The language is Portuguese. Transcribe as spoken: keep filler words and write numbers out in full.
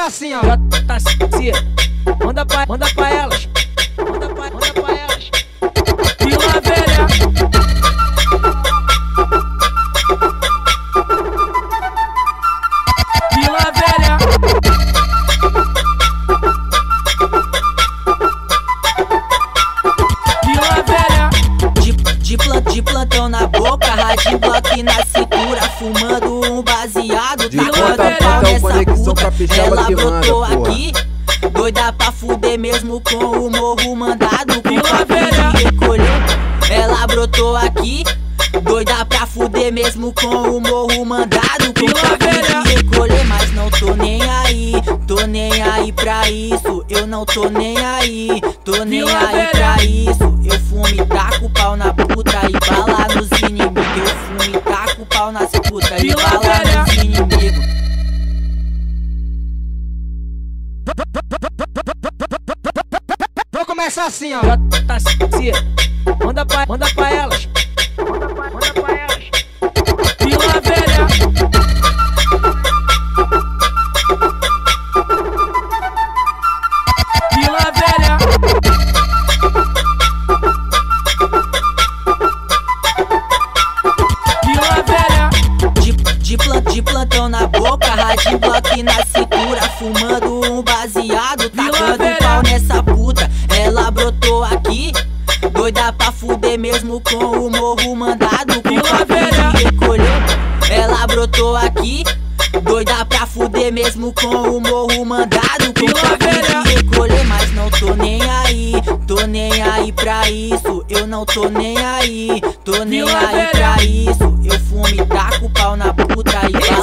assim, ó. Tá se manda pra, manda pra elas. Manda pra, manda pra elas. Vila Velha. Vila Velha. Vila Velha. De, de, plant, de plantão na boca, rádio bloco na cintura, fumando um baseado, De tacando ponta a pau ponta, nessa conexão puta. capixaba Ela que manda, brotou porra. aqui, doida pra fuder mesmo com o morro mandado, com Vila papo Velha. de recolher. Ela brotou aqui, doida pra fuder mesmo com o morro mandado, com Vila papo Velha. de recolher. Mas não tô nem aí, tô nem aí pra isso. Eu não tô nem aí, tô nem Vila aí Velha. pra isso. Eu fumo e taco pau na puta e bala nos inimigos. Eu fumo e taco pau nas puta e Vila bala Velha. nos inimigos. Vou começar assim, ó. Tá se manda pra, manda pra elas. Manda pra, manda pra elas. Vila Velha. Vila Velha. Vila Velha. De, de, plant, de plantão na boca, rádio bloco na cintura, fumando um baseado, Vila tacando Velha. pau nessa puta. Ela brotou aqui, doida pra fuder mesmo com o morro mandado, com Vila papo Velha. de recolher. Ela brotou aqui, doida pra fuder mesmo com o morro mandado, com Vila papo Velha. de recolher. Mas não tô nem aí, tô nem aí pra isso. Eu não tô nem aí, tô nem Vila aí Velha. pra isso. Eu fumo e taco pau na puta e